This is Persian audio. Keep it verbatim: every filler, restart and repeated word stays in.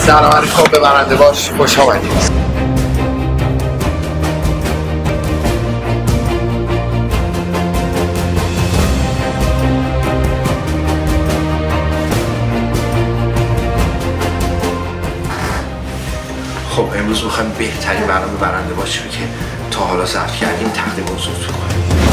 سلام علیکم به برنده باش، خوش آمدید. خب امروز میخوایم بهترین برنامه برنده باش رو که تا حالا ضبط کردیم تقدیم حضورتون کنیم.